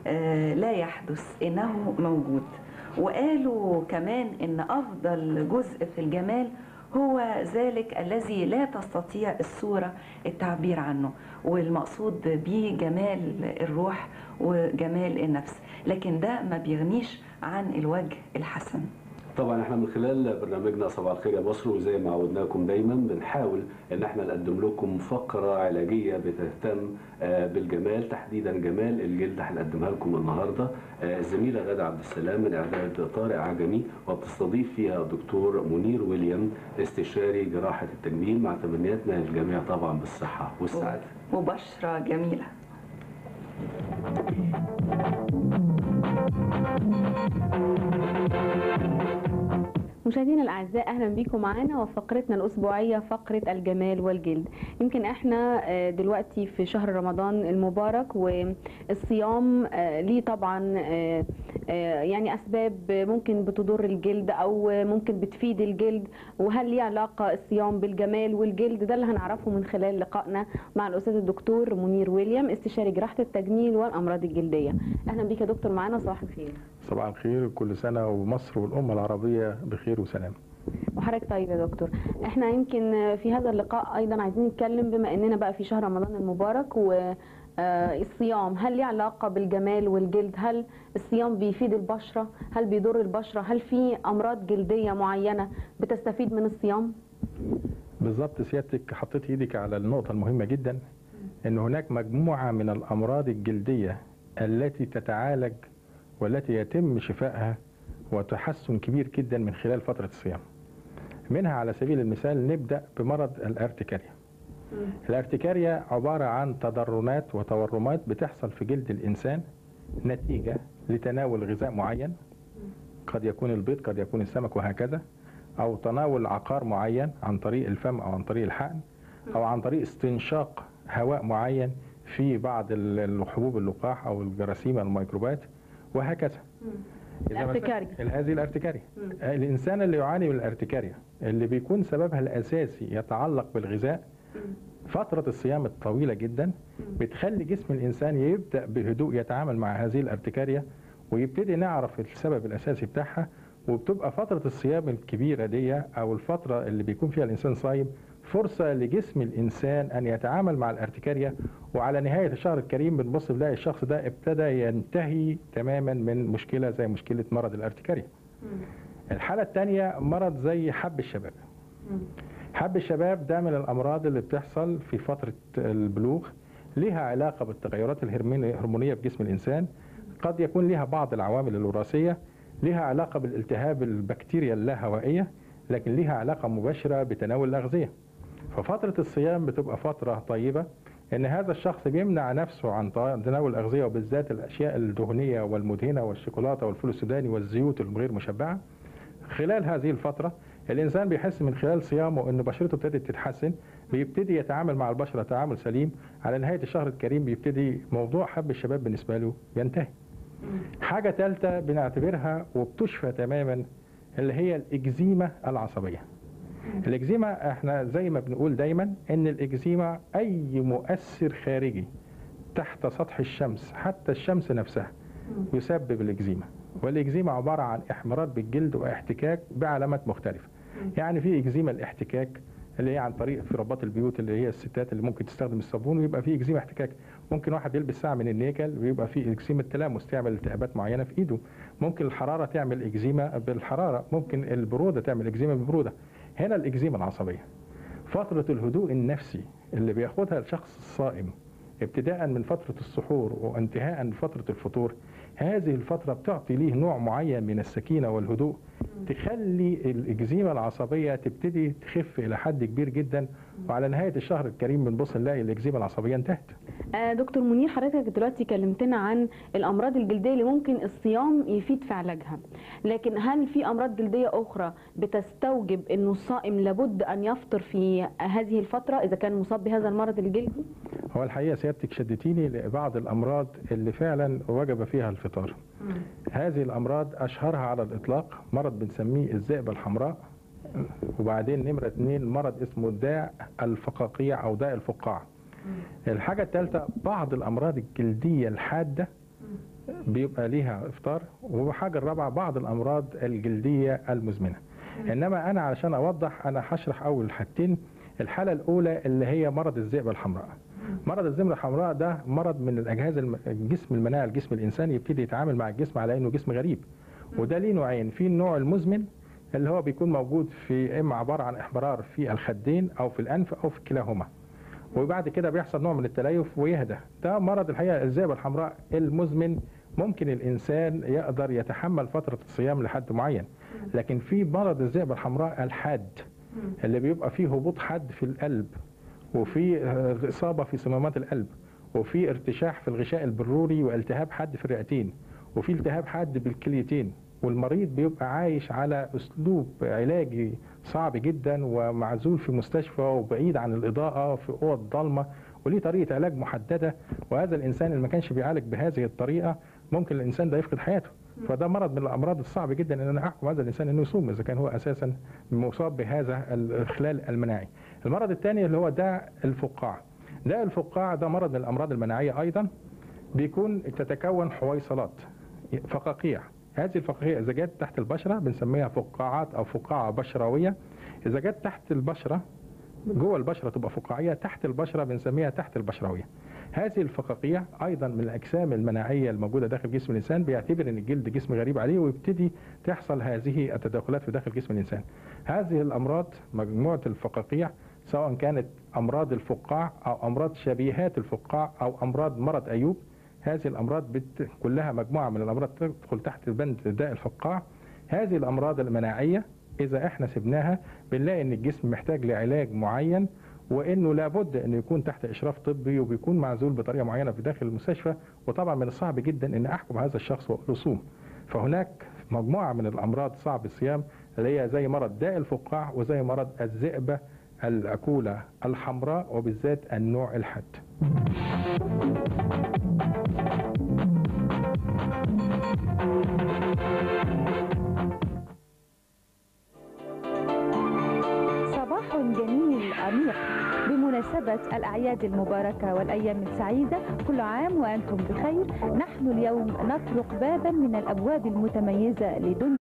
لا يحدث، إنه موجود. وقالوا كمان إن أفضل جزء في الجمال هو ذلك الذي لا تستطيع الصورة التعبير عنه، والمقصود به جمال الروح وجمال النفس، لكن ده ما بيغنيش عن الوجه الحسن. طبعا احنا من خلال برنامجنا صباح الخير يا مصر، وزي ما عودناكم دايما بنحاول ان احنا نقدم لكم فقره علاجيه بتهتم بالجمال، تحديدا جمال الجلد. هنقدمها لكم النهارده الزميله غاده عبد السلام من اعداد طارق عجمي، وبتستضيف فيها الدكتور منير ويليام استشاري جراحه التجميل، مع تمنياتنا للجميع طبعا بالصحه والسعاده وبشره جميله. مشاهدينا الاعزاء، اهلا بيكم معانا وفقرتنا الاسبوعيه فقره الجمال والجلد. يمكن احنا دلوقتي في شهر رمضان المبارك، والصيام ليه طبعا يعني اسباب ممكن بتضر الجلد او ممكن بتفيد الجلد، وهل ليه علاقه الصيام بالجمال والجلد؟ ده اللي هنعرفه من خلال لقائنا مع الاستاذ الدكتور منير ويليام استشاري جراحه التجميل والامراض الجلديه. اهلا بيك يا دكتور معانا، صباح الخير. صباح الخير، كل سنه ومصر والامه العربيه بخير وسلام. وحضرتك طيب يا دكتور. احنا يمكن في هذا اللقاء ايضا عايزين نتكلم، بما اننا بقى في شهر رمضان المبارك والصيام، هل ليه علاقه بالجمال والجلد؟ هل الصيام بيفيد البشره؟ هل بيضر البشره؟ هل في امراض جلديه معينه بتستفيد من الصيام؟ بالظبط، سيادتك حطيت ايدك على النقطه المهمه جدا، ان هناك مجموعه من الامراض الجلديه التي تتعالج والتي يتم شفائها وتحسن كبير جدا من خلال فترة الصيام. منها على سبيل المثال نبدأ بمرض الارتكاريا. الارتكاريا عبارة عن تضررات وتورمات بتحصل في جلد الإنسان نتيجة لتناول غذاء معين، قد يكون البيض، قد يكون السمك وهكذا، أو تناول عقار معين عن طريق الفم أو عن طريق الحقن، أو عن طريق استنشاق هواء معين في بعض الحبوب اللقاح أو الجراثيم الميكروبات وهكذا. الارتكاريا، هذه الارتكاريا. الانسان اللي يعاني من الارتكاريا اللي بيكون سببها الاساسي يتعلق بالغذاء، فترة الصيام الطويلة جدا بتخلي جسم الانسان يبدأ بهدوء يتعامل مع هذه الارتكاريا، ويبتدي نعرف السبب الاساسي بتاعها. وبتبقى فترة الصيام الكبيرة دي او الفترة اللي بيكون فيها الانسان صايم فرصة لجسم الانسان ان يتعامل مع الارتكاريا، وعلى نهاية الشهر الكريم بنبص نلاقي الشخص ده ابتدى ينتهي تماما من مشكلة زي مشكلة مرض الارتكاريا. الحالة الثانية مرض زي حب الشباب. حب الشباب ده من الأمراض اللي بتحصل في فترة البلوغ، لها علاقة بالتغيرات الهرمونية في جسم الإنسان، قد يكون لها بعض العوامل الوراثية، لها علاقة بالالتهاب البكتيريا اللاهوائية، لكن لها علاقة مباشرة بتناول الأغذية. ففترة الصيام بتبقى فترة طيبة ان هذا الشخص بيمنع نفسه عن تناول الاغذيه، وبالذات الاشياء الدهنيه والمدهنه والشوكولاته والفول السوداني والزيوت الغير مشبعه. خلال هذه الفتره الانسان بيحس من خلال صيامه ان بشرته ابتدت تتحسن، بيبتدي يتعامل مع البشره تعامل سليم. على نهايه الشهر الكريم بيبتدي موضوع حب الشباب بالنسبه له ينتهي. حاجه ثالثه بنعتبرها وبتشفى تماما اللي هي الاكزيما العصبيه. الإكزيما احنا زي ما بنقول دايما ان الإكزيما اي مؤثر خارجي تحت سطح الشمس، حتى الشمس نفسها، يسبب الإكزيما. والإكزيما عبارة عن احمرار بالجلد واحتكاك بعلامات مختلفة. يعني في إكزيما الاحتكاك اللي هي عن طريق في رباط البيوت، اللي هي الستات اللي ممكن تستخدم الصابون ويبقى في إكزيما احتكاك. ممكن واحد يلبس ساعة من النيكل ويبقى في إكزيما التلامس تعمل التهابات معينة في ايده. ممكن الحرارة تعمل إكزيما بالحرارة، ممكن البرودة تعمل إكزيما بالبرودة. هنا الإكزيما العصبية فترة الهدوء النفسي اللي بياخدها الشخص الصائم ابتداء من فترة السحور وانتهاء بفترة الفطور، هذه الفترة بتعطي ليه نوع معين من السكينة والهدوء، تخلي الإكزيما العصبية تبتدي تخف إلى حد كبير جدا. وعلى نهاية الشهر الكريم بنبص نلاقي الإكزيما العصبية انتهت. دكتور منير، حضرتك دلوقتي كلمتنا عن الأمراض الجلدية اللي ممكن الصيام يفيد في علاجها، لكن هل في أمراض جلدية أخرى بتستوجب أنه الصائم لابد أن يفطر في هذه الفترة إذا كان مصاب بهذا المرض الجلدي؟ هو الحقيقة سيادتك شدتيني لبعض الأمراض اللي فعلا وجب فيها الفطار. هذه الأمراض أشهرها على الإطلاق مرض بنسميه الذئبة الحمراء، وبعدين نمرة 2 مرض اسمه داء الفقاقيع أو داء الفقاع. الحاجة الثالثة بعض الأمراض الجلدية الحادة بيبقى ليها افطار. وحاجه الرابعه بعض الامراض الجلديه المزمنه. انما انا علشان اوضح انا هشرح اول حاجتين. الحاله الاولى اللي هي مرض الذئبه الحمراء. مرض الذئبه الحمراء ده مرض من الاجهزه الجسم المناعي الجسم الانساني يبتدي يتعامل مع الجسم على انه جسم غريب. وده ليه نوعين، في النوع المزمن اللي هو بيكون موجود في اما عباره عن احمرار في الخدين او في الانف او في كلاهما، وبعد كده بيحصل نوع من التليف ويهدى. ده مرض الحقيقه الذئبه الحمراء المزمن، ممكن الانسان يقدر يتحمل فتره الصيام لحد معين. لكن في مرض الذئبه الحمراء الحاد اللي بيبقى فيه هبوط حاد في القلب، وفي اصابه في صمامات القلب، وفي ارتشاح في الغشاء البلوري، والتهاب حاد في الرئتين، وفي التهاب حاد بالكليتين. والمريض بيبقى عايش على اسلوب علاجي صعب جدا ومعزول في مستشفى وبعيد عن الاضاءه في اوض ضلمه، وليه طريقه علاج محدده. وهذا الانسان اللي ما كانش بيعالج بهذه الطريقه ممكن الانسان ده يفقد حياته. فده مرض من الامراض الصعب جدا ان انا احكم هذا الانسان انه يصوم اذا كان هو اساسا مصاب بهذا الخلال المناعي. المرض الثاني اللي هو داء الفقاع. داء الفقاع ده مرض من الامراض المناعيه ايضا، بيكون تتكون حويصلات فقاقيع. هذه الفقاقيع اذا جت تحت البشره بنسميها فقاعات او فقاعه بشرويه. اذا جت تحت البشره جوه البشره تبقى فقاعيه، تحت البشره بنسميها تحت البشرويه. هذه الفقاقيع ايضا من الاجسام المناعيه الموجوده داخل جسم الانسان، بيعتبر ان الجلد جسم غريب عليه ويبتدي تحصل هذه التداخلات في داخل جسم الانسان. هذه الامراض مجموعه الفقاقيع سواء كانت امراض الفقاع او امراض شبيهات الفقاع او امراض مرض ايوب، هذه الامراض كلها مجموعه من الامراض تدخل تحت بند داء الفقاع. هذه الامراض المناعيه اذا احنا سبناها بنلاقي ان الجسم محتاج لعلاج معين، وانه لابد انه يكون تحت اشراف طبي وبيكون معزول بطريقه معينه في داخل المستشفى. وطبعا من الصعب جدا ان احكم هذا الشخص واقول له صوم. فهناك مجموعه من الامراض صعب الصيام اللي هي زي مرض داء الفقاع وزي مرض الذئبه الاكوله الحمراء وبالذات النوع الحاد. صباح جميل أنيق بمناسبة الأعياد المباركة والأيام السعيدة، كل عام وأنتم بخير. نحن اليوم نطرق بابا من الأبواب المتميزة لدنيا